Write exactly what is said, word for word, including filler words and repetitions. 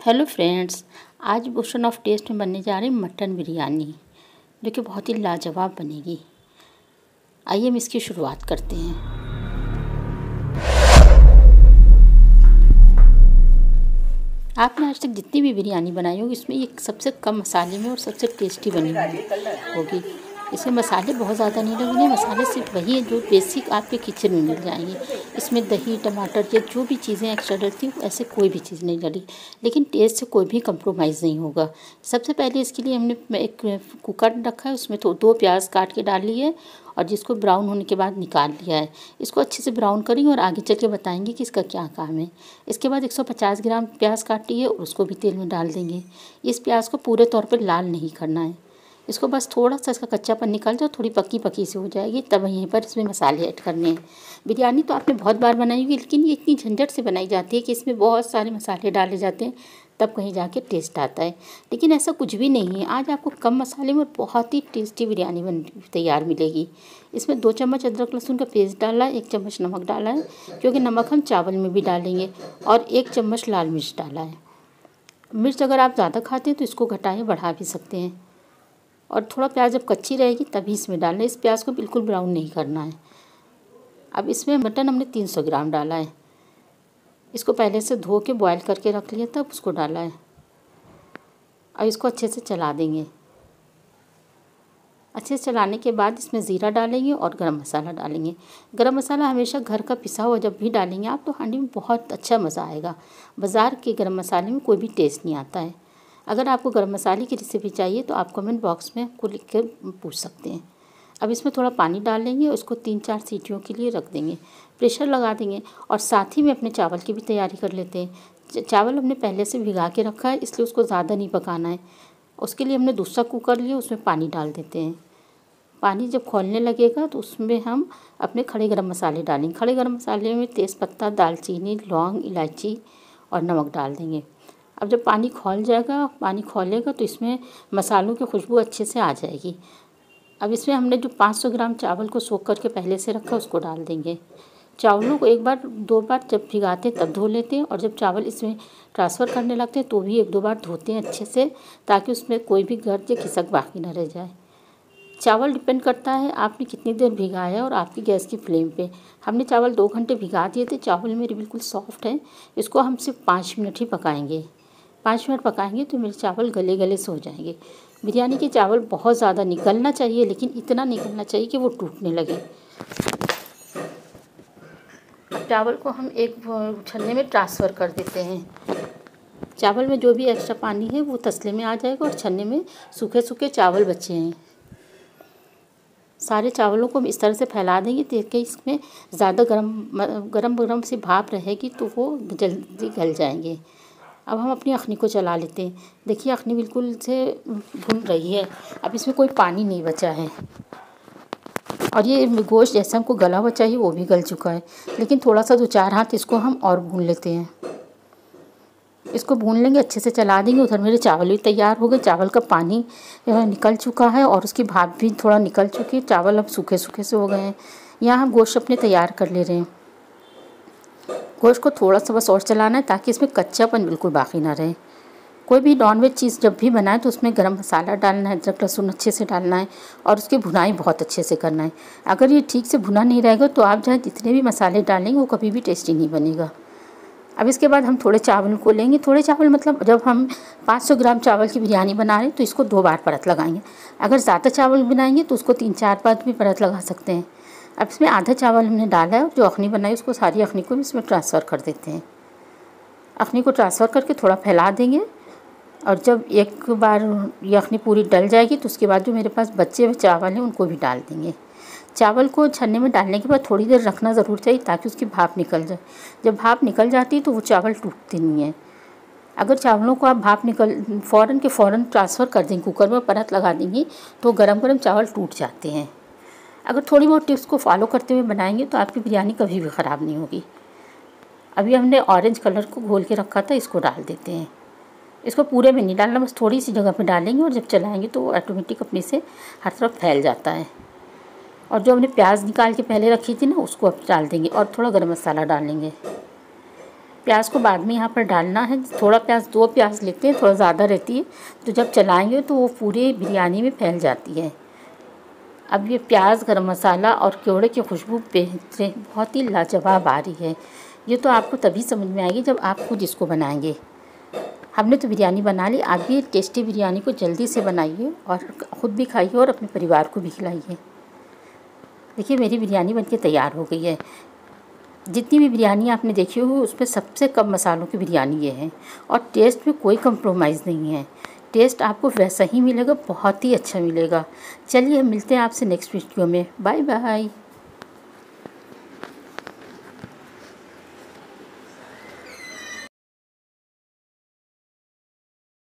Hello friends, आज ocean of taste में बनने जा रही मटन बिरयानी जो कि बहुत ही लाजवाब बनेगी। आइए हम इसकी शुरुआत करते हैं। आपने आज तक जितनी भी बिरयानी बनाई होगी इसमें ये सबसे कम मसाले में और सबसे टेस्टी बनी होगी। इसमें मसाले बहुत ज़्यादा नहीं लगेंगे, मसाले सिर्फ वही है जो बेसिक आपके किचन में मिल जाएंगे। इसमें दही, टमाटर या जो भी चीज़ें एक्स्ट्रा डलती हैं ऐसे कोई भी चीज़ नहीं डली, लेकिन टेस्ट से कोई भी कंप्रोमाइज़ नहीं होगा। सबसे पहले इसके लिए हमने एक कुकर रखा है, उसमें तो दो प्याज काट के डाल लिए और जिसको ब्राउन होने के बाद निकाल लिया है। इसको अच्छे से ब्राउन करेंगे और आगे चल के बताएंगे कि इसका क्या काम है। इसके बाद एक सौ पचास ग्राम प्याज काटी है और उसको भी तेल में डाल देंगे। इस प्याज को पूरे तौर पर लाल नहीं करना है, इसको बस थोड़ा सा इसका कच्चापन निकल जाए, थोड़ी पक्की पक्की सी हो जाएगी, तब यहीं पर इसमें मसाले ऐड करने हैं। बिरयानी तो आपने बहुत बार बनाई होगी, लेकिन ये इतनी झंझट से बनाई जाती है कि इसमें बहुत सारे मसाले डाले जाते हैं, तब कहीं जाके टेस्ट आता है। लेकिन ऐसा कुछ भी नहीं है, आज आपको कम मसाले में और बहुत ही टेस्टी बिरयानी बन तैयार मिलेगी। इसमें दो चम्मच अदरक लहसुन का पेस्ट डाला है, एक चम्मच नमक डाला है क्योंकि नमक हम चावल में भी डालेंगे, और एक चम्मच लाल मिर्च डाला है। मिर्च अगर आप ज़्यादा खाते हैं तो इसको घटाएँ बढ़ा भी सकते हैं। और थोड़ा प्याज जब कच्ची रहेगी तभी इसमें डालना है, इस प्याज को बिल्कुल ब्राउन नहीं करना है। अब इसमें मटन हमने तीन सौ ग्राम डाला है, इसको पहले से धो के बॉयल करके रख लिया तब उसको डाला है। अब इसको अच्छे से चला देंगे। अच्छे से चलाने के बाद इसमें ज़ीरा डालेंगे और गरम मसाला डालेंगे। गरम मसाला हमेशा घर का पिसा हुआ जब भी डालेंगे आप तो हांडी में बहुत अच्छा मज़ा आएगा। बाज़ार के गरम मसाले में कोई भी टेस्ट नहीं आता है। अगर आपको गरम मसाले की रेसिपी चाहिए तो आप कमेंट बॉक्स में को लिख कर पूछ सकते हैं। अब इसमें थोड़ा पानी डाल लेंगे और उसको तीन चार सीटियों के लिए रख देंगे, प्रेशर लगा देंगे। और साथ ही में अपने चावल की भी तैयारी कर लेते हैं। चावल हमने पहले से भिगा के रखा है, इसलिए उसको ज़्यादा नहीं पकाना है। उसके लिए हमने दूसरा कुकर लिया, उसमें पानी डाल देते हैं। पानी जब खौलने लगेगा तो उसमें हम अपने खड़े गरम मसाले डालेंगे। खड़े गरम मसाले में तेज़पत्ता, दालचीनी, लौंग, इलायची और नमक डाल देंगे। अब जब पानी खौल जाएगा, पानी खौलेगा तो इसमें मसालों की खुशबू अच्छे से आ जाएगी। अब इसमें हमने जो पाँच सौ ग्राम चावल को सोख करके पहले से रखा उसको डाल देंगे। चावलों को एक बार दो बार जब भिगाते हैं तब धो लेते हैं, और जब चावल इसमें ट्रांसफ़र करने लगते हैं तो भी एक दो बार धोते हैं अच्छे से, ताकि उसमें कोई भी गर्द या खिसक बाकी न रह जाए। चावल डिपेंड करता है आपने कितनी देर भिगाया है और आपकी गैस की फ्लेम पे। हमने चावल दो घंटे भिगा दिए थे, चावल मेरे बिल्कुल सॉफ्ट हैं। इसको हम सिर्फ पाँच मिनट ही पकाएंगे। पाँच मिनट पकाएंगे तो मेरे चावल गले गले से हो जाएंगे। बिरयानी के चावल बहुत ज़्यादा निकलना चाहिए, लेकिन इतना निकलना चाहिए कि वो टूटने लगे। चावल को हम एक छन्ने में ट्रांसफ़र कर देते हैं। चावल में जो भी एक्स्ट्रा पानी है वो तसले में आ जाएगा और छन्ने में सूखे सूखे चावल बचे हैं। सारे चावलों को हम इस तरह से फैला देंगे ताकि इसमें ज़्यादा गरम गरम गरम सी भाप रहेगी तो वो जल्दी गल जाएंगे। अब हम अपनी अखनी को चला लेते हैं। देखिए अखनी बिल्कुल से भुन रही है, अब इसमें कोई पानी नहीं बचा है और ये गोश्त जैसा हमको गला हुआ चाहिए वो भी गल चुका है, लेकिन थोड़ा सा दो चार हाथ इसको हम और भून लेते हैं। इसको भून लेंगे, अच्छे से चला देंगे। उधर मेरे चावल भी तैयार हो गए, चावल का पानी निकल चुका है और उसकी भाप भी थोड़ा निकल चुकी है। चावल अब सूखे सूखे से हो गए हैं। यहाँ हम गोश्त अपने तैयार कर ले रहे हैं। गोश्त को थोड़ा सा बस और चलाना है ताकि इसमें कच्चापन बिल्कुल बाकी ना रहे। कोई भी नॉनवेज चीज़ जब भी बनाए तो उसमें गरम मसाला डालना है, अदरक लहसुन अच्छे से डालना है और उसकी भुनाई बहुत अच्छे से करना है। अगर ये ठीक से भुना नहीं रहेगा तो आप चाहे जितने भी मसाले डालेंगे वो कभी भी टेस्टी नहीं बनेगा। अब इसके बाद हम थोड़े चावल को लेंगे। थोड़े चावल मतलब जब हम पाँच सौ ग्राम चावल की बिरयानी बना रहे हैं तो इसको दो बार परत लगाएंगे। अगर ज़्यादा चावल बनाएंगे तो उसको तीन चार बार भी परत लगा सकते हैं। अब इसमें आधा चावल हमने डाला है और जो अखनी बनाई उसको सारी अखनी को इसमें ट्रांसफ़र कर देते हैं। अखनी को ट्रांसफ़र करके थोड़ा फैला देंगे और जब एक बार ये अखनी पूरी डल जाएगी तो उसके बाद जो मेरे पास बचे हुए चावल हैं उनको भी डाल देंगे। चावल को छन्ने में डालने के बाद थोड़ी देर रखना ज़रूर चाहिए ताकि उसकी भाप निकल जाए। जब भाप निकल जाती है तो वो चावल टूटते नहीं हैं। अगर चावलों को आप भाप निकल फ़ौरन के फ़ौरन ट्रांसफ़र कर देंगे, कुकर में परत लगा देंगी तो गरम गरम चावल टूट जाते हैं। अगर थोड़ी बहुत टिप्स को फॉलो करते हुए बनाएंगे तो आपकी बिरयानी कभी भी ख़राब नहीं होगी। अभी हमने ऑरेंज कलर को घोल के रखा था, इसको डाल देते हैं। इसको पूरे में नहीं डालना, बस थोड़ी सी जगह पे डालेंगे और जब चलाएंगे तो वो ऑटोमेटिक अपने से हर तरफ फैल जाता है। और जो हमने प्याज निकाल के पहले रखी थी ना उसको अब डाल देंगे और थोड़ा गरम मसाला डालेंगे। प्याज को बाद में यहाँ पर डालना है। थोड़ा प्याज, दो प्याज लेते हैं, थोड़ा ज़्यादा रहती है, तो जब चलाएंगे तो वो पूरे बिरयानी में फैल जाती है। अब ये प्याज, गरम मसाला और केवड़े की खुशबू बेहतरीन, बहुत ही लाजवाब आ रही है। ये तो आपको तभी समझ में आएगी जब आप खुद इसको बनाएंगे। हमने तो बिरयानी बना ली, आप भी टेस्टी बिरयानी को जल्दी से बनाइए और ख़ुद भी खाइए और अपने परिवार को भी खिलाइए। देखिए मेरी बिरयानी बनके तैयार हो गई है। जितनी भी बिरयानी आपने देखी होगी उसमें सबसे कम मसालों की बिरयानी ये है और टेस्ट में कोई कंप्रोमाइज़ नहीं है। टेस्ट आपको वैसा ही मिलेगा, बहुत ही अच्छा मिलेगा। चलिए हम मिलते हैं आपसे नेक्स्ट वीडियो में। Bye bye.